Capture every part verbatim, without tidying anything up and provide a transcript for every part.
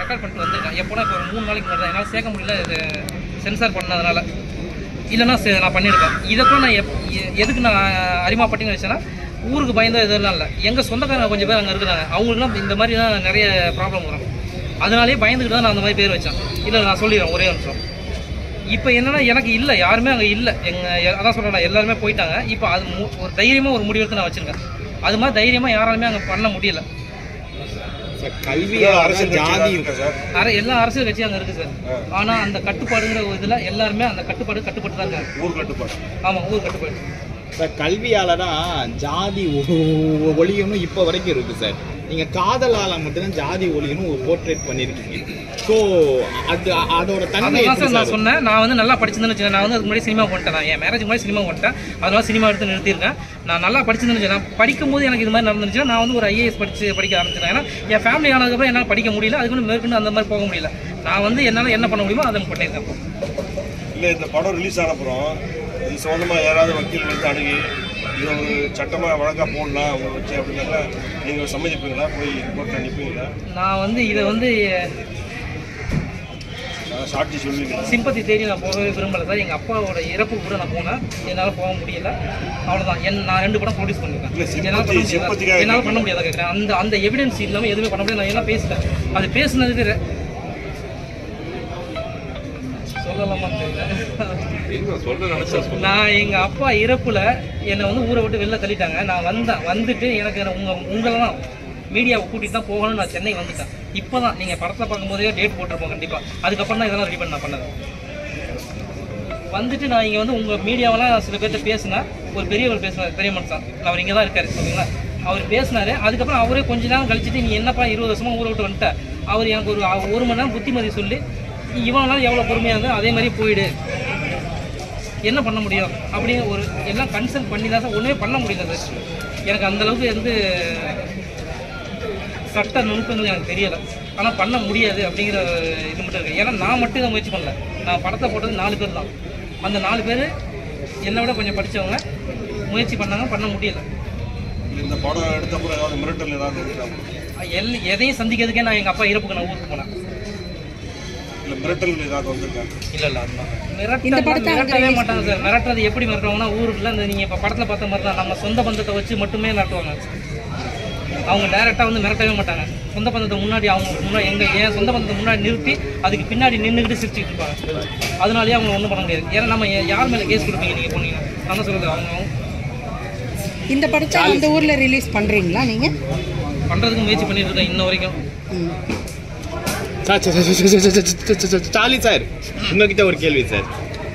Record பண்ணிட்டு வந்திருக்கேன். எப்போனா இப்போ ஒரு மூணு நாளைக்கு முன்னாடி என்னால் சேர்க்க முடியல, இது சென்சார் பண்ணதுனால. இல்லைன்னா நான் பண்ணியிருக்கேன். இதை கூட நான் எப் எதுக்கு நான் அரிமாப்பட்டின்னு வச்சேன்னா, ஊருக்கு பயந்த இதெல்லாம் இல்லை, எங்கள் சொந்தக்காரங்க கொஞ்சம் பேர் அங்கே இருக்கிறாங்க, அவங்களுக்குலாம் இந்த மாதிரி தான் நிறைய ப்ராப்ளம் வரும். அதனாலே பயந்துக்கிட்டு தான் நான் அந்த மாதிரி பேர் வச்சேன். இல்லை நான் சொல்லிடுறேன் ஒரே நிமிஷம். இப்போ என்னன்னா எனக்கு இல்லை, யாருமே அங்கே இல்லை, எங்கள் அதான் சொல்கிறேன் எல்லாருமே போயிட்டாங்க. இப்போ அது ஒரு தைரியமாக ஒரு முடிவெடுத்து நான் வச்சுருக்கேன். அது மாதிரி தைரியமாக யாராலுமே அங்கே பண்ண முடியல. கல்வி அரசியல் ஜாதி இருக்கு சார், எல்லா அரசியல் கட்சியும் அங்கே இருக்குது சார். ஆனால் அந்த கட்டுப்பாடுங்கிற ஒரு இதில் எல்லாருமே அந்த கட்டுப்பாடு கட்டுப்பட்டு தான் இருக்காங்க. ஊர் கட்டுப்பாடு. ஆமாம், ஊர் கட்டுப்பாடு சார். கல்வியாளராக ஜாதி ஒழியணும் இப்போ வரைக்கும் இருக்குது சார். நீங்கள் காதலால் மட்டும்தான் ஜாதி ஒழியணும் ஒரு போர்ட்ரேட் பண்ணியிருக்கீங்க. ஸோ அது அதோட தன்மை நான் சொன்னேன். நான் வந்து நல்லா படிச்சிருந்தேன்னு வச்சுக்கேன். நான் வந்து அதுக்கு முன்னாடி சினிமா வந்துட்டேன். என் மேரேஜ் முன்னாடி சினிமா வந்துட்டேன். அதனால சினிமா எடுத்து நிறுத்தியிருக்கேன். நான் நல்லா படிச்சிருந்தேன்னு வச்சுக்கேன். படிக்கும் போது எனக்கு இது மாதிரி நடந்துச்சுன்னா நான் வந்து ஒரு ஐஏஎஸ் படிச்சு படிக்க ஆரம்பிச்சிட்டேன். ஏன்னா என் ஃபேமிலி ஆனதுக்கப்புறம் என்னால் படிக்க முடியல, அதுக்கு மேற்கொண்டு அந்த மாதிரி போக முடியல. நான் வந்து என்னால் என்ன பண்ண முடியுமோ அதை பண்ணியிருக்கேன். இல்லை, இந்த படம் ரிலீஸ் ஆனப்புறம் இது சம்மந்தமாக யாராவது வக்கீல் வந்து அணுகி இது ஒரு சட்டமாக வழக்காக போடலாம் அவங்க வச்சு அப்படின்னாக்கா நீங்கள் சம்மதிப்பீங்களா? போய் கோர்ட்டில் அனுப்பிங்களா? நான் வந்து இதை வந்து சாட்சி சொல்லுவீங்க, சிம்பத்தி தேடி நான் போகவே விரும்பலை சார். எங்கள் அப்பாவோட இறப்பு கூட நான் போனேன், என்னால் போக முடியல. அவ்வளோதான். என் நான் ரெண்டு படம் ப்ரொடியூஸ் பண்ணியிருக்கேன். என்னால் பண்ண முடியாது, என்னால் பண்ண முடியாத கேட்குறேன். அந்த அந்த எவிடன்ஸ் இல்லாமல் எதுவுமே பண்ண முடியாது. நான் எல்லாம் பேசிட்டேன். அது பேசுனதுக்கு சொல்லலாமா தெரியல. நான் எங்கள் அப்பா இறப்பில் என்னை வந்து ஊரை விட்டு வெளில தள்ளிட்டாங்க. நான் வந்தேன். வந்துட்டு எனக்கு உங்கள் உங்களெல்லாம் மீடியாவை கூட்டிகிட்டு தான் போகணும்னு நான் சென்னை வந்துட்டேன். இப்போ தான் நீங்கள் படத்தில் பார்க்கும்போதே டேட் போட்டிருப்போம் கண்டிப்பாக. அதுக்கப்புறம் தான் இதெல்லாம் ரெடி பண்ண நான் பண்ணது. வந்துட்டு நான் இங்கே வந்து உங்கள் மீடியாவெல்லாம் சில பேர்கிட்ட பேசினேன். ஒரு பெரியவர் பேசினார், பெரிய மனுஷன், அவர் இங்கே தான் இருக்கார் ஓகேங்களா. அவர் பேசினார். அதுக்கப்புறம் அவரே கொஞ்ச நேரம் கழிச்சிட்டு நீ என்னப்பா இருபது வருஷமாக ஊரை விட்டு வந்துட்டேன். அவர் எனக்கு ஒரு ஒரு மணி நேரம் புத்திமதி சொல்லி இவனால எவ்வளோ பொறுமையாக இருந்தால் அதே மாதிரி போயிடு, என்ன பண்ண முடியும் அப்படிங்கிற ஒரு எல்லாம் கன்சல்ட் பண்ணி தான் சார் ஒன்றுமே பண்ண முடியல சார். எனக்கு அந்தளவுக்கு வந்து சட்ட நுணுக்கங்கள் எனக்கு தெரியலை. ஆனால் பண்ண முடியாது அப்படிங்கிற இது மட்டும் இருக்குது. ஏன்னா நான் மட்டும் இதை முயற்சி பண்ணல. நான் படத்தை போட்டது நாலு பேர் தான். அந்த நாலு பேர் என்னை விட கொஞ்சம் படித்தவங்க முயற்சி பண்ணாங்க, பண்ண முடியலை. இந்த படம் எடுத்தப்போ ஏதாவது மிரட்டல் ஏதாவது எல் எதையும் சந்திக்கிறதுக்கே நான் எங்கள் அப்பா இறப்புக்கு நான் ஊருக்கு போனேன். இல்லை மிரட்டல் ஏதாவது வந்துருக்காங்க? இல்லை இல்லை அதுதான் மிரட்டல் மிரட்டவே மாட்டாங்க சார். மிரட்டுறது எப்படி மிரட்டுவாங்கன்னா ஊருக்குள்ள இந்த நீங்கள் இப்போ படத்தில் பார்த்த மாதிரி தான் நம்ம சொந்த பந்தத்தை வச்சு மட்டுமே மிரட்டுவாங்க. அவங்க டைரெக்டாக வந்து மிரட்டவே மாட்டாங்க. சொந்த பந்தத்தை முன்னாடி அவங்க முன்னாடி எங்கள் என் சொந்த பந்தத்தை முன்னாடி நிறுத்தி அதுக்கு பின்னாடி நின்றுக்கிட்டு சிரிச்சுட்டு இருப்பாங்க. அதனாலேயே அவங்க ஒன்றும் பண்ண முடியாது. ஏன்னா நம்ம யார் மேலே கேஸ் கொடுப்பீங்க நீங்கள் போனீங்கன்னா நம்ம சொல்கிறது அவங்க இந்த படத்தை அந்த ஊரில் ரிலீஸ் பண்ணுறீங்களா? நீங்கள் பண்ணுறதுக்கு முயற்சி பண்ணிட்டு இருக்கேன் இன்ன வரைக்கும். சார்லி சார், உங்ககிட்ட ஒரு கேள்வி சார்.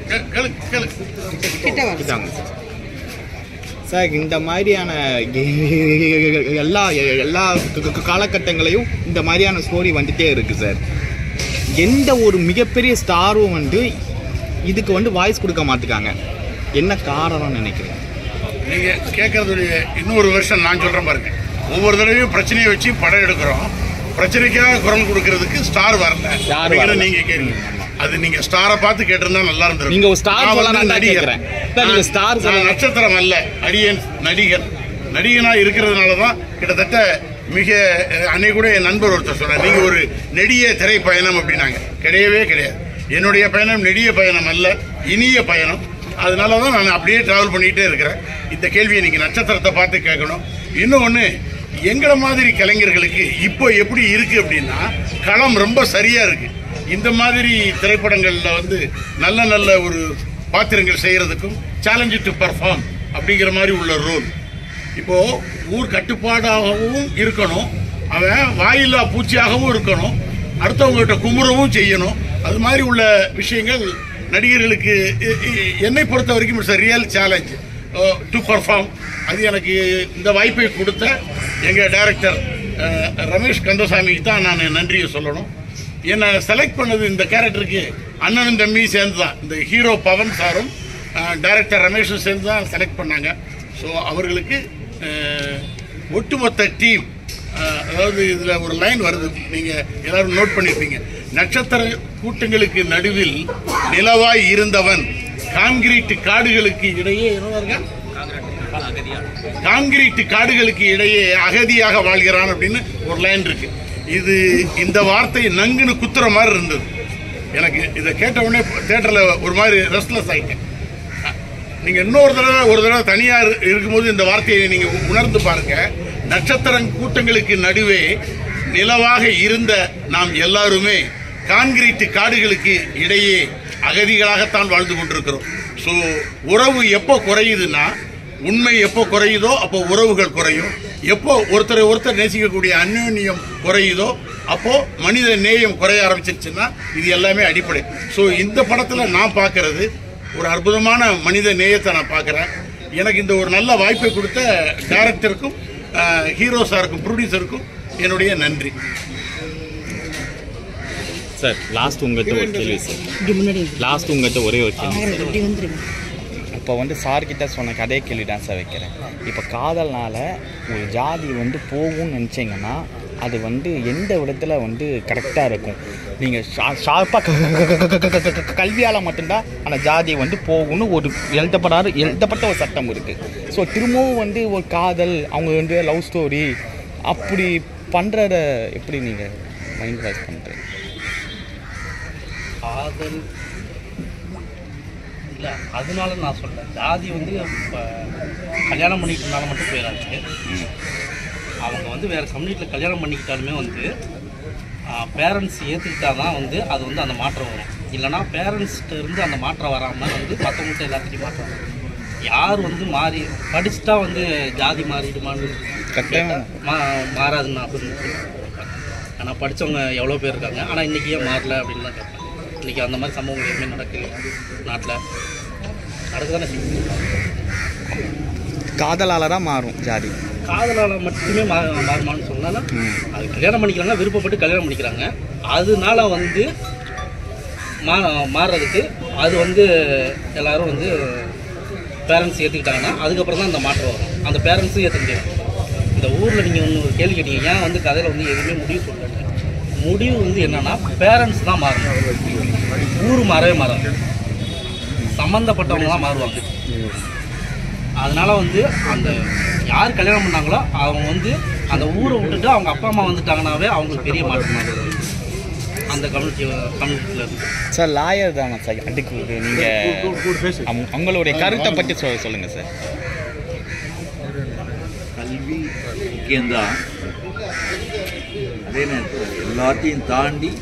சார், இந்த மாதிரியான எல்லா எல்லா காலகட்டங்களையும் இந்த மாதிரியான ஸ்டோரி வந்துட்டே இருக்கு சார். எந்த ஒரு மிகப்பெரிய ஸ்டாரும் வந்து இதுக்கு வந்து வாய்ஸ் கொடுக்க மாட்டுக்காங்க, என்ன காரணம்னு நினைக்கிறேன்? நீங்கள் கேட்கறதுடைய இன்னொரு வருஷம் நான் சொல்கிறேன் பாருங்க. ஒவ்வொரு தடவையும் பிரச்சனையை வச்சு படம் எடுக்கிறோம். பிரச்சனைக்காக குரல் கொடுக்கறதுக்கு ஸ்டார் வரல. நீங்க கேளுங்க, அது நீங்க ஸ்டாரை பார்த்து கேட்டிருந்தா நல்லா இருந்திருக்கும். நீங்க ஒரு ஸ்டார் நடிகர், நட்சத்திரம் அல்ல, அடியன் நடிகர். நடிகனா இருக்கிறதுனால தான் கிட்டத்தட்ட மிக அன்னைக்கு கூட என் நண்பர் ஒருத்தர் சொன்னார், நீங்க ஒரு நெடிய திரை பயணம் அப்படின்னாங்க. கிடையவே கிடையாது. என்னுடைய பயணம் நெடிய பயணம் அல்ல, இனிய பயணம். அதனால தான் நான் அப்படியே டிராவல் பண்ணிகிட்டே இருக்கிறேன். இந்த கேள்வியை நீங்கள் நட்சத்திரத்தை பார்த்து கேட்கணும். இன்னொன்று, எங்களை மாதிரி கலைஞர்களுக்கு இப்போ எப்படி இருக்கு அப்படின்னா, களம் ரொம்ப சரியா இருக்கு. இந்த மாதிரி திரைப்படங்களில் வந்து நல்ல நல்ல ஒரு பாத்திரங்கள் செய்யறதுக்கும் சேலஞ்சு டு பர்ஃபார்ம் அப்படிங்கிற மாதிரி உள்ள ரோல். இப்போ ஊர் கட்டுப்பாடாகவும் இருக்கணும், அவன் வாயில்லா பூச்சியாகவும் இருக்கணும், அடுத்தவங்ககிட்ட குமுறவும் செய்யணும். அது மாதிரி உள்ள விஷயங்கள் நடிகர்களுக்கு என்னை பொறுத்த வரைக்கும் it's a real challenge to perform. அது எனக்கு இந்த வாய்ப்பை கொடுத்த எங்கள் டைரக்டர் ரமேஷ் கந்தசாமிக்கு தான் நான் நன்றியை சொல்லணும். என்னை செலக்ட் பண்ணது இந்த கேரக்டருக்கு அண்ணனும் தம்பி சேர்ந்து தான், இந்த ஹீரோ பவன் சாரும் டைரக்டர் ரமேஷும் சேர்ந்து தான் செலக்ட் பண்ணாங்க. ஸோ அவர்களுக்கு ஒட்டுமொத்த டீம், அதாவது இதில் ஒரு லைன் வருது, நீங்கள் எல்லாரும் நோட் பண்ணியிருப்பீங்க. நட்சத்திர கூட்டங்களுக்கு நடுவில் நிலவாய் இருந்தவன் கான்கிரீட் காடுகளுக்கு இடையே கான்கிரீட் காடுகளுக்கு இடையே அகதியாக வாழ்கிறான் அப்படின்னு ஒரு லைன் இருக்கு. இது இந்த வார்த்தை நங்குன்னு குத்துற மாதிரி இருந்தது எனக்கு. இதை கேட்ட உடனே தியேட்டர்ல ஒரு மாதிரி ரெஸ்ட்லெஸ் ஆயிட்டேன். நீங்க இன்னொரு தடவை ஒரு தடவை தனியா இருக்கும்போது இந்த வார்த்தையை நீங்க உணர்ந்து பாருங்க. நட்சத்திர கூட்டங்களுக்கு நடுவே நிலவாக இருந்த நாம் எல்லாருமே கான்கிரீட் காடுகளுக்கு இடையே அகதிகளாகத்தான் வாழ்ந்து கொண்டிருக்கிறோம். ஸோ உறவு எப்போ குறையுதுன்னா, உண்மை எப்போ குறையுதோ அப்போ உறவுகள் குறையும். எப்போ ஒருத்தரை ஒருத்தர் நேசிக்கக்கூடிய அந்யோன்யம் குறையுதோ அப்போ மனித நேயம் குறைய ஆரம்பிச்சிருச்சுன்னா இது எல்லாமே அடிப்படை. ஸோ இந்த படத்துல நான் பார்க்கறது ஒரு அற்புதமான மனித நேயத்தை நான் பார்க்குறேன். எனக்கு இந்த ஒரு நல்ல வாய்ப்பை கொடுத்த டைரக்டருக்கும் ஹீரோ சாருக்கும் ப்ரொடியூசருக்கும் என்னுடைய நன்றி. சார் லாஸ்ட் உங்கள்கிட்ட ஒரு கேள்வி சார். லாஸ்ட் உங்கள்கிட்ட ஒரே ஒரு கேள்வி. இப்போ வந்து சார்கிட்ட சொன்ன கதை கேள்வி தான் சார் வைக்கிறேன். இப்போ காதல்னால ஒரு ஜாதி வந்து போகும்னு நினச்சிங்கன்னா அது வந்து எந்த விதத்தில் வந்து கரெக்டாக இருக்கும்? நீங்கள் ஷா ஷார்ப்பாக கல்வியால் மட்டும்தான் அந்த ஜாதி வந்து போகும்னு ஒரு எழுதப்படாத எழுதப்பட்ட ஒரு சட்டம் இருக்குது. ஸோ திரும்பவும் வந்து ஒரு காதல், அவங்க வந்து லவ் ஸ்டோரி அப்படி பண்ணுறத எப்படி நீங்கள் மைண்ட் வாய்ஸ் பண்ணுறீங்க? காதல் இல்லை, அதனால நான் சொல்கிறேன். ஜாதி வந்து இப்போ கல்யாணம் பண்ணிக்கிட்டனால மட்டும் போயிடாது. அவங்க வந்து வேறு கம்யூனிட்டியில் கல்யாணம் பண்ணிக்கிட்டாலுமே வந்து பேரண்ட்ஸ் ஏற்றுக்கிட்டா தான் வந்து அது வந்து அந்த மாற்றம் வரும். இல்லைனா பேரண்ட்ஸ்கிட்ட இருந்து அந்த மாற்றம் வராமல் வந்து மற்றவங்கள்ட்ட எல்லாத்துலேயும் மாற்றம் வரும். யார் வந்து மாறி படிச்சுட்டா வந்து ஜாதி மாறிடுமான்னு மா மாறாதுன்னு நான் சொல்லுவேன். ஆனால் படித்தவங்க எவ்வளோ பேர் இருக்காங்க, ஆனால் இன்றைக்கி ஏன் மாறல அப்படின்னு தான் கேட்பேன். இன்றைக்கி அந்த மாதிரி சம்பவங்கள் எதுவுமே நடக்கல நாட்டில். நடக்குதானே காதலால் தான் மாறும் ஜாதி. காதலால் மட்டுமே மா மாறுமான்னு சொன்னால் அது கல்யாணம் பண்ணிக்கிறாங்க, விருப்பப்பட்டு கல்யாணம் பண்ணிக்கிறாங்க. அதனால வந்து மா மாறுறதுக்கு அது வந்து எல்லோரும் வந்து பேரண்ட்ஸ் ஏற்றுக்கிட்டாங்கன்னா அதுக்கப்புறம் தான் அந்த மாற்றம் வரும். அந்த பேரண்ட்ஸும் ஏற்றுக்கிட்டாங்க. இந்த ஊரில் நீங்கள் ஒன்று ஒரு கேள்வி கேட்டீங்க, ஏன் வந்து கதையில் வந்து எதுவுமே முடிவு சொல்லலை. முடிவு வந்து என்னன்னா பேரண்ட்ஸ் தான் மாறணும், ஊர் மாறவே மாறாது, சம்மந்தப்பட்டவங்க தான் மாறுவாங்க. அதனால வந்து அந்த யார் கல்யாணம் பண்ணாங்களோ அவங்க வந்து அந்த ஊரை விட்டுட்டு அவங்க அப்பா அம்மா வந்துட்டாங்கன்னாவே அவங்களுக்கு பெரிய மாற்றம் அந்த கம்யூனிட்டி கம்யூனிட்டியில் இருக்கு. சார் லாயர் தானே சார் அதுக்கு நீங்கள் உங்களுடைய கருத்தை பற்றி சொ சொல்லுங்கள் சார். கல்வி முக்கியம்தான், அதே நேரத்தில் எல்லாத்தையும் தாண்டி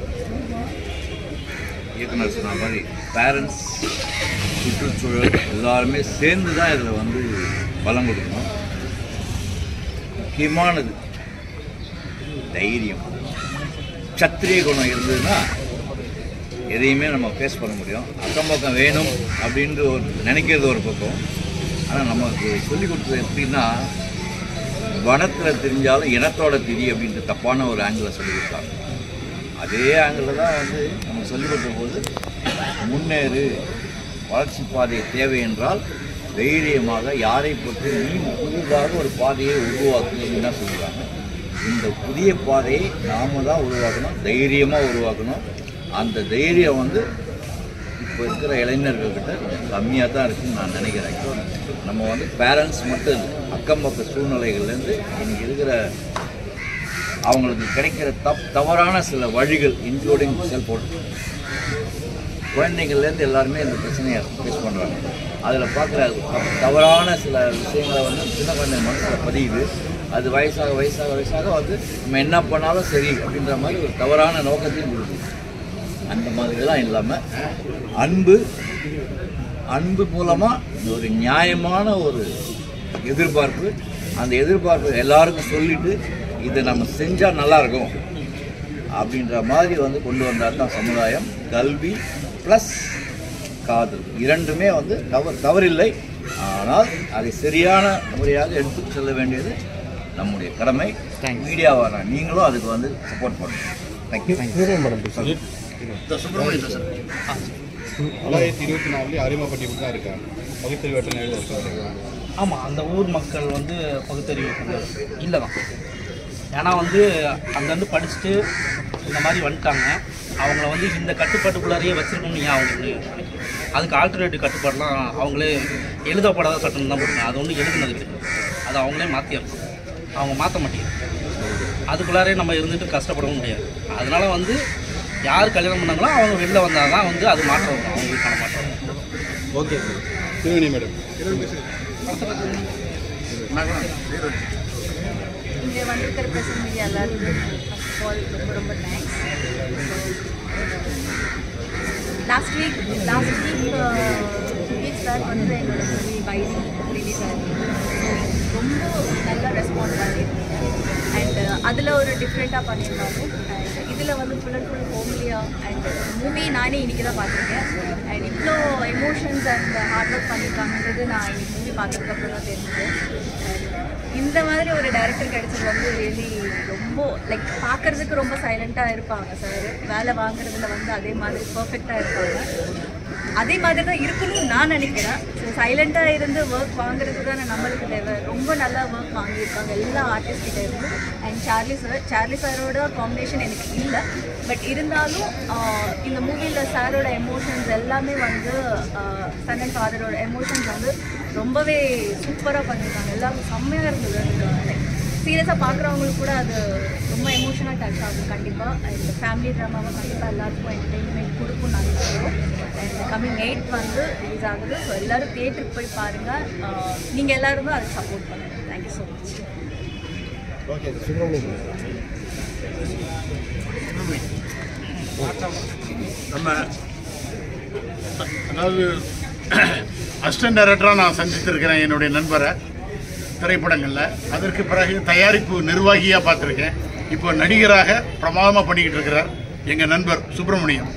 இயக்குனர் சொன்ன மாதிரி பேரண்ட்ஸ், சுற்றுச்சூழல் எல்லாருமே சேர்ந்து தான் இதில் வந்து பலம் கொடுக்கணும். முக்கியமானது தைரியம், சத்திரிய குணம் இருந்ததுன்னா எதையுமே நம்ம ஃபேஸ் பண்ண முடியும். அக்கம் பக்கம் வேணும் அப்படின்ட்டு ஒரு நினைக்கிறது ஒரு பக்கம். ஆனால் நமக்கு சொல்லிக் கொடுத்தது எப்படின்னா, வனத்தில் தெரிஞ்சாலும் இனத்தோட திரி அப்படின்ற தப்பான ஒரு ஆங்கிளில் சொல்லி கொடுத்தாங்க. அதே ஆங்கிளில் தான் வந்து நம்ம சொல்லிக் கொடுத்த போது முன்னேறு, வளர்ச்சி பாதை தேவை என்றால் தைரியமாக யாரை பற்றி நீ புதிதாக ஒரு பாதையை உருவாக்கணும்னு தான் சொல்லுவாங்க. இந்த புதிய பாதையை நாம தான் உருவாக்கணும், தைரியமாக உருவாக்கணும். அந்த தைரியம் வந்து இப்போ இருக்கிற இளைஞர்கள்கிட்ட கம்மியாக தான் இருக்குதுன்னு நான் நினைக்கிறேன். நம்ம வந்து பேரண்ட்ஸ் மட்டும் இல்லை, அக்கம் பக்க சூழ்நிலைகள்லேருந்து இன்றைக்கி இருக்கிற அவங்களுக்கு கிடைக்கிற தப் தவறான சில வழிகள், இன்க்ளூடிங் செல்ஃபோன், குழந்தைங்கள்லேருந்து எல்லாருமே இந்த பிரச்சனையை ஃபேஸ் பண்ணுறாங்க. அதில் பார்க்குற தவறான சில விஷயங்களை வந்து சின்ன குழந்தை மனசில் பதியுது. அது வயசாக வயசாக வயசாக வந்து நம்ம என்ன பண்ணாலும் சரி அப்படின்ற மாதிரி ஒரு தவறான நோக்கத்தையும் கொடுக்குது. அந்த மாதிரிலாம் இல்லாமல் அன்பு அன்பு மூலமாக ஒரு நியாயமான ஒரு எதிர்பார்ப்பு, அந்த எதிர்பார்ப்பு எல்லாருக்கும் சொல்லிவிட்டு இதை நம்ம செஞ்சால் நல்லாயிருக்கும் அப்படின்ற மாதிரி வந்து கொண்டு வந்தால் தான் சமுதாயம். கல்வி ப்ளஸ் காதல் இரண்டுமே வந்து தவறு தவறில்லை. ஆனால் அதை சரியான முறையாக எடுத்து செல்ல வேண்டியது நம்முடைய கடமை. மீடியாவான நீங்களும் அதுக்கு வந்து சப்போர்ட் பண்ணணும். தேங்க்யூ. தொள்ளாயிரத்தி இருபத்தி நாலுலேயே அரிமாப்பட்டி தான் இருக்காங்க. பகுத்தறிவு வெட்டனை ஆமாம், அந்த ஊர் மக்கள் வந்து பகுத்தறிவு இல்லை தான். ஏன்னா வந்து அங்கேருந்து படிச்சுட்டு இந்த மாதிரி வந்துட்டாங்க. அவங்கள வந்து இந்த கட்டுப்பாட்டுக்குள்ளாரையே வச்சுருக்கணும்னு ஏன் அவங்களுக்கு அதுக்கு ஆல்டர்னேட்டிவ் கட்டுப்பாடெலாம் அவங்களே எழுதப்படாத சட்டம் தான் போடுங்க. அது ஒன்றும் எழுதுனது கிடையாது, அது அவங்களே மாற்றியிருக்கோம். அவங்க மாற்ற மாட்டேங்குது. அதுக்குள்ளாரே நம்ம இருந்துட்டு கஷ்டப்படவும் முடியாது. அதனால வந்து யார் கல்யாணம் பண்ணாங்களோ அவங்க வெளில வந்தால் தான் வந்து அது மாற்றம் வரும், அவங்களுக்கான மாற்றம் வரும். Okay sir. திருவணி மேடம், இங்கே வந்திருக்கிற பிரசன்ட் மீடியா எல்லாருக்கும் ஃபர்ஸ்ட் ஆஃப் ஆல் ரொம்ப ரொம்ப thanks. Last week last week week sir வந்து என்னோட மூவி வைடி ரிலீஸ் ஆகிருக்கு. ரொம்ப நல்ல ரெஸ்பான்ஸ் பண்ணியிருக்கீங்க. அண்ட் அதில் ஒரு டிஃப்ரெண்ட்டாக பண்ணியிருந்தாங்க. அண்ட் இதில் வந்து ஃபுல் அண்ட் ஃபுல் ஹோம்லியாக அண்ட் மூவி நானே இன்றைக்கி தான் பார்த்துருக்கேன். அண்ட் இவ்வளோ எமோஷன்ஸ் அண்ட் ஹார்ட் ஒர்க் பண்ணியிருக்காங்கன்றது நான் இன்னைக்கு மூவி பார்த்ததுக்கப்புறம் தான் தெரிஞ்சுது. இந்த மாதிரி ஒரு டைரக்டர் கிடைச்சது வந்து ரியலி ரொம்ப லைக் பார்க்குறதுக்கு ரொம்ப சைலண்ட்டாக இருப்பாங்க சார். வேலை வாங்குறதுல வந்து அதே மாதிரி பர்ஃபெக்டாக இருப்பாங்க. அதே மாதிரி தான் இருக்கணும்னு நான் நினைக்கிறேன். ஸோ சைலண்ட்டாக இருந்து ஒர்க் வாங்குறது தானே நம்மளுக்கு தேவை. ரொம்ப நல்லா ஒர்க் வாங்கியிருக்காங்க எல்லா ஆர்டிஸ்ட்கிட்ட இருந்து. அண்ட் சார்லி சார் சார்லி சாரோட காம்பினேஷன் எனக்கு இல்லை, பட் இருந்தாலும் இந்த மூவியில் சாரோட எமோஷன்ஸ் எல்லாமே வந்து சன் அண்ட் ஃபாதரோட எமோஷன்ஸ் வந்து ரொம்பவே சூப்பராக பண்ணியிருக்காங்க. எல்லாரும் செம்மையாக இருந்தது. சீரியஸாக பார்க்குறவங்களுக்கு கூட அது ரொம்ப எமோஷனாக டச் ஆகும். கண்டிப்பாக இந்த ஃபேமிலி ட்ராமாவை கண்டிப்பாக எல்லாருக்கும் என்டர்டெயின்மெண்ட் கொடுக்கும் நான் நினைக்கிறோம். அண்ட் கம்மிங் எயிட் வந்து ரிலீஸ் ஆகுது. ஸோ எல்லோரும் தியேட்டருக்கு போய் பாருங்கள். நீங்கள் எல்லோருமே அதுக்கு சப்போர்ட் பண்ணுங்கள். Thank you so much. Okay. Subramaniam, நம்ம அதாவது அசிஸ்டன்ட் டைரக்டராக நான் சந்தித்திருக்கிறேன் என்னுடைய நண்பரை திரைப்படங்களில். அதற்கு பிறகு தயாரிப்பு நிர்வாகியாக பார்த்துருக்கேன். இப்போ நடிகராக பிரமாதமாக பண்ணிக்கிட்டு இருக்கிறார் எங்கள் நண்பர் சுப்பிரமணியம்.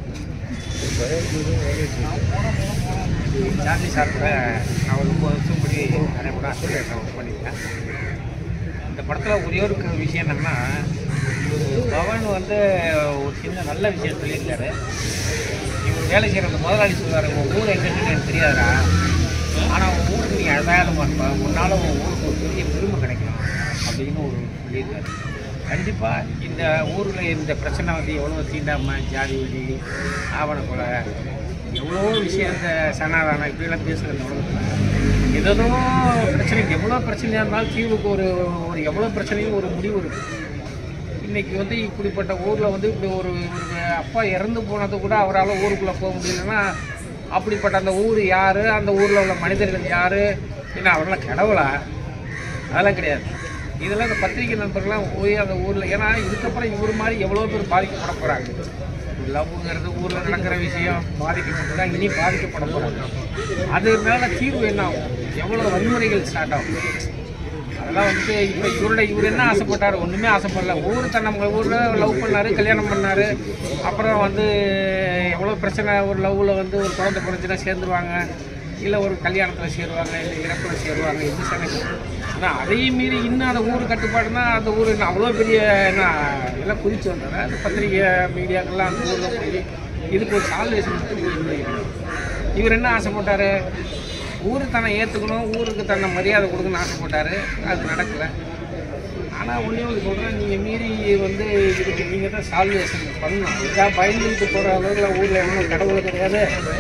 சார்லி சார்கிட்ட நான் ஒரு முப்பது வருஷம் படி நிறைய படம் அசிஸ்டன்ட் ஒர்க் பண்ணியிருக்கேன். இந்த படத்தில் ஒரே ஒரு விஷயம் என்னென்னா, பவன் வந்து ஒரு சின்ன நல்ல விஷயம் சொல்லியிருக்காரு. இவர் வேலை செய்கிற அந்த முதலாளி சொல்லுவார், உங்கள் ஊர் எங்கன்னு எனக்கு தெரியாதா, ஆனால் உங்கள் ஊருக்கு நீ அடையாளமாக இருப்ப, முன்னால் உங்கள் ஊருக்கு ஒரு பெரிய பெருமை கிடைக்கும் அப்படின்னு ஒரு சொல்லியிருக்காரு. கண்டிப்பாக இந்த ஊரில் இந்த பிரச்சனை வந்து எவ்வளோ தீண்டாமல் ஜாதி வழி ஆவண கொலை எவ்வளோ விஷயம் இந்த சனாதானம் இப்படிலாம் பேசுகிற இந்த உலகத்தில் ஏதோ பிரச்சனைக்கு எவ்வளோ பிரச்சனையாக இருந்தாலும் தீர்வுக்கு ஒரு ஒரு எவ்வளோ பிரச்சனையும் ஒரு முடிவு இருக்குது. இன்றைக்கி வந்து இப்படிப்பட்ட ஊரில் வந்து இப்படி ஒரு ஒரு அப்பா இறந்து போனது கூட அவரால் ஊருக்குள்ளே போக முடியலன்னா அப்படிப்பட்ட அந்த ஊர் யார், அந்த ஊரில் உள்ள மனிதர்கள் யார், ஏன்னா அவரெல்லாம் கடவுளா? அதெல்லாம் கிடையாது. இதெல்லாம் இந்த பத்திரிகை நண்பர்கள்லாம் போய் அந்த ஊரில், ஏன்னா இதுக்கப்புறம் இவர் மாதிரி எவ்வளோ பேர் பாதிக்கப்பட போகிறாங்க. லவ்ங்கிறது ஊரில் நடக்கிற விஷயம் பாதிக்கப்பட்டு இனி பாதிக்கப்பட போகிறாங்க. அது மேலே தீர்வு என்ன ஆகும், எவ்வளோ வன்முறைகள் ஸ்டார்ட் ஆகும். அதெல்லாம் வந்துட்டு இப்போ இவரோட இவர் என்ன ஆசைப்பட்டார், ஒன்றுமே ஆசைப்படல. ஊர் தான் நம்ம ஊரில் லவ் பண்ணார், கல்யாணம் பண்ணார். அப்புறம் வந்து எவ்வளோ பிரச்சனை, ஒரு லவ்வில் வந்து ஒரு குழந்தை பிறந்துச்சுன்னா சேர்ந்துருவாங்க, இல்லை ஒரு கல்யாணத்தில் சேருவாங்க, இல்லை இறப்பில் சேருவாங்க, எது சமைக்கு. ஆனால் அதையும் மீறி இன்னும் அந்த ஊர் கட்டுப்பாடுனா அந்த ஊர் என்ன அவ்வளோ பெரிய என்ன எல்லாம் குதிச்சு வந்தாங்க. அந்த பத்திரிகை மீடியாக்கெல்லாம் அந்த ஊரில் போய் இதுக்கு ஒரு சால்வேஷன் கொடுத்து இவர் என்ன ஆசைப்பட்டார், ஊர் தன்னை ஏற்றுக்கணும், ஊருக்கு தன்னை மரியாதை கொடுக்கணும்னு ஆசைப்பட்டார். அது நடக்கலை. ஆனால் ஒன்றே ஒன்று சொல்கிறேன், நீங்கள் மீறி வந்து இதுக்கு நீங்கள் தான் சால்வேஷன் பண்ணணும். இதாக பயந்துட்டு போகிற அளவில் ஊரில் எவ்வளோ கடவுள் கிடையாது.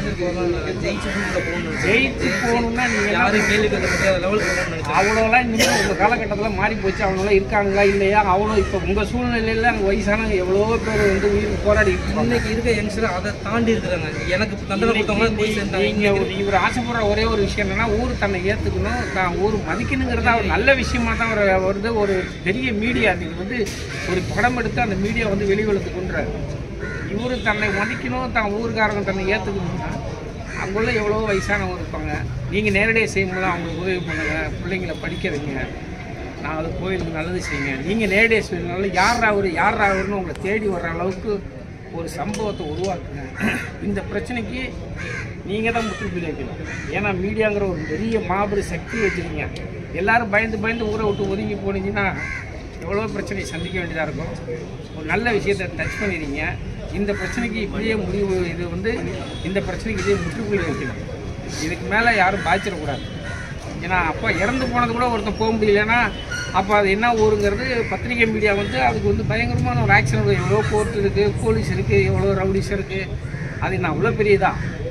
ஜெயிச்சு போகணும் ஜெயிச்சு போகணுன்னா நீங்கள் யாரும் கேள்வி கேட்க முடியாத லெவலுக்கு போகணும்னு அவ்வளோலாம் இனிமேல் உங்கள் காலகட்டத்தில் மாறி போச்சு. அவங்களாம் இருக்காங்களா இல்லையா, அவ்வளோ இப்போ உங்கள் சூழ்நிலையில் அங்கே வயசானவங்க எவ்வளோ பேர் வந்து உயிர் போராடி இன்னைக்கு இருக்க யங்ஸ்டர் அதை தாண்டி இருக்கிறாங்க. எனக்கு தண்டனை கொடுத்தவங்க போய் சேர்ந்தாங்க. நீங்கள் இவர் ஆசைப்படுற ஒரே ஒரு விஷயம் என்னென்னா, ஊர் தன்னை ஏற்றுக்கணும், தான் ஊர் மதிக்கணுங்கிறத அவர் நல்ல விஷயமா தான் அவர் வருது. ஒரு பெரிய மீடியா நீங்கள் வந்து ஒரு படம் எடுத்து அந்த மீடியா வந்து வெளிவெளுத்து கொண்டுறாரு. இவர் தன்னை மதிக்கணும், தான் ஊருக்காரங்க தன்னை ஏற்றுக்கணும்னா அங்குள்ள எவ்வளோ வயசானவங்க இருப்பாங்க. நீங்கள் நேரடியாக செய்யும்போது அவங்களுக்கு உதவி பண்ணுங்கள், பிள்ளைங்களை படிக்க வைங்க, நான் அது கோயிலுக்கு நல்லது செய்யுங்க. நீங்கள் நேரடியாக செய்யறதுனால யார் அவர் யார் அவர்னு உங்களை தேடி வர்ற அளவுக்கு ஒரு சம்பவத்தை உருவாக்குங்க. இந்த பிரச்சனைக்கு நீங்கள் தான் முற்றுப்புள்ளி வைக்கணும். ஏன்னா மீடியாங்கிற ஒரு பெரிய மாபெரும் சக்தி வச்சுருக்கீங்க. எல்லோரும் பயந்து பயந்து ஊரை விட்டு ஒதுங்கி போனீங்கன்னா எவ்வளோ பிரச்சனையை சந்திக்க வேண்டியதாக இருக்கும். ஒரு நல்ல விஷயத்தை டச் பண்ணிடுறீங்க. இந்த பிரச்சனைக்கு இப்படியே முடிவு, இது வந்து இந்த பிரச்சனைக்கு இதே முற்றுப்புள்ளி வைக்கணும். இதுக்கு மேலே யாரும் பாய்ச்சிடக்கூடாது. ஏன்னா அப்போ இறந்து போனது கூட ஒருத்தர் போக முடியலன்னா அப்போ அது என்ன ஊருங்கிறது பத்திரிகை மீடியா வந்து அதுக்கு வந்து பயங்கரமான ஒரு ஆக்ஷன் இருக்குது. எவ்வளோ கோர்ட் இருக்குது, போலீஸ் இருக்குது, எவ்வளோ ரவுடிஸ் இருக்குது. அது என்ன அவ்வளோ பெரியதா?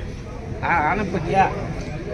ஆனைப்பட்டியா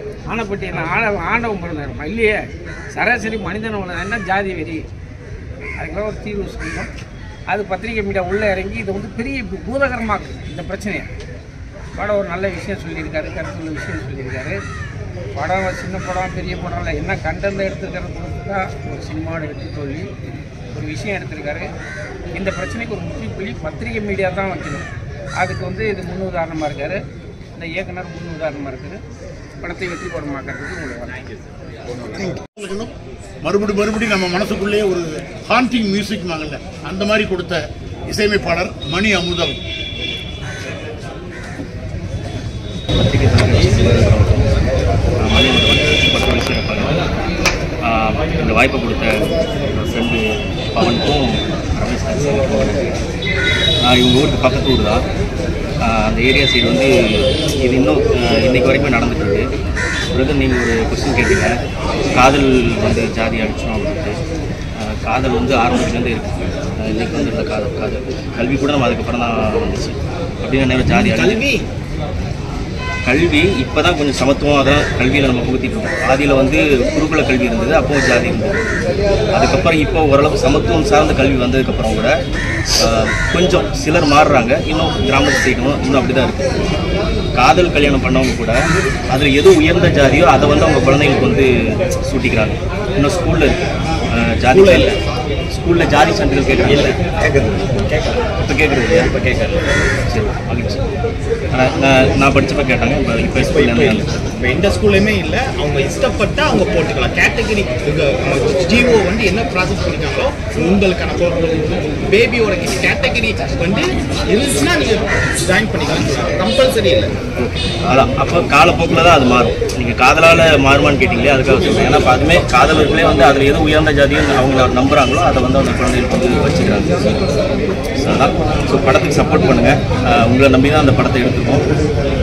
ஆனைப்பட்டி என்ன ஆண ஆண்டவம் பிறந்தாருமா இல்லையே. சராசரி மனிதன் என்ன ஜாதி வெறி. அதுக்கெல்லாம் ஒரு தீர்வு செய்யணும். அது பத்திரிகை மீடியா உள்ளே இறங்கி இதை வந்து பெரிய பூதகரமாக்கு இந்த பிரச்சனையை. படம் ஒரு நல்ல விஷயம் சொல்லியிருக்காரு, கருத்துள்ள விஷயம் சொல்லியிருக்காரு. படம் சின்ன படம் பெரிய படம் இல்லை, என்ன கண்டென்ட் எடுத்துக்கிறது பொறுத்து தான் ஒரு சினிமாவோட எடுத்து சொல்லி ஒரு விஷயம் எடுத்திருக்காரு. இந்த பிரச்சனைக்கு ஒரு முக்கிய புள்ளி பத்திரிகை மீடியா தான் வைக்கணும். அதுக்கு வந்து இது முன் உதாரணமாக இருக்கார், இந்த இயக்குனர் முன் உதாரணமாக இருக்குது. படத்தை வெற்றி படமாக்கிறதுக்கு உங்களுக்கு மறுபடி மறுபடியும் நம்ம மனசுக்குள்ளேயே ஒரு ஹாண்டிங் மியூசிக் வாங்கல அந்த மாதிரி கொடுத்த இசையமைப்பாளர் மணி அமுதம். இந்த வாய்ப்பை கொடுத்த ஃப்ரெண்டு பவனுக்கும் ரமேஷ் நான் இவங்க ஊருக்கு பக்கத்து ஊர் தான். அந்த ஏரியா சைடு வந்து இது இன்னும் இன்றைக்கு வரைக்கும் நடந்துட்டு இருக்கு. பிரதர் நீங்கள் ஒரு கொஸ்டின் கேட்டீங்க, காதல் வந்து ஜாதி அடிச்சோம் அப்படின்ட்டு. காதல் வந்து ஆரம்பத்துலேருந்து இருக்குது. இன்றைக்கி வந்து இந்த காதல் காதல் கல்வி கூட நம்ம அதுக்கப்புறம் தான் வந்துச்சு. அப்படின்னு நேரம் ஜாதி கல்வி கல்வி இப்போ தான் கொஞ்சம் சமத்துவம் அதான் கல்வியில் நம்ம புகுத்திட்டு இருக்கோம். ஆதியில் வந்து குருகுல கல்வி இருந்தது, அப்போது ஜாதி இருந்தது. அதுக்கப்புறம் இப்போ ஓரளவுக்கு சமத்துவம் சார்ந்த கல்வி வந்ததுக்கப்புறம் கூட கொஞ்சம் சிலர் மாறுறாங்க. இன்னும் கிராமத்து சைடும் இன்னும் அப்படி தான் இருக்குது. காதல் கல்யாணம் பண்ணவங்க கூட அதில் எது உயர்ந்த ஜாதியோ அதை வந்து அவங்க குழந்தைங்களுக்கு வந்து சூட்டிக்கிறாங்க. இன்னும் ஸ்கூலில் இருக்குது ஜாதி இல்லை, ஸ்கூலில் ஜாதி சான்றிதழ் கேட்குறாங்க. இல்லை கேட்குறது கேட்குறது இப்போ கேட்குறது இல்லையா? இப்போ கேட்குறது. சரி மகிழ்ச்சி. நான் நான் படித்தப்போ கேட்டாங்க. இப்போ இப்போ ஸ்கூல்ல இப்போ எந்த ஸ்கூல்லையுமே இல்லை. அவங்க இஷ்டப்பட்டால் அவங்க போட்டுக்கலாம். கேட்டகரி ஜிஓ வந்து என்ன ப்ராசஸ் பண்ணிட்டாங்களோ உங்களுக்கான பேபியோட கேட்டகரி வந்து இருந்துச்சுன்னா நீங்கள் ஜாயின் பண்ணிக்கலாம், கம்பல்சரி இல்லை. அதான் அப்போ காலப்போக்கில் தான் அது மாறும். நீங்கள் காதலால் மாறுமான்னு கேட்டிங்களே, அதுக்காக சொல்கிறேன். ஏன்னா இப்போ அதுவுமே காதலர்களே வந்து அதில் எது உயர்ந்த ஜாதியும் அவங்க நம்புகிறாங்களோ அதை வந்து அவங்க குழந்தைகளுக்கு வந்து வச்சுக்கிறாங்க. ஸோ அதான் ஸோ படத்துக்கு சப்போர்ட் பண்ணுங்கள். உங்களை நம்பி தான் அந்த படத்தை எடுத்துருக்கோம்.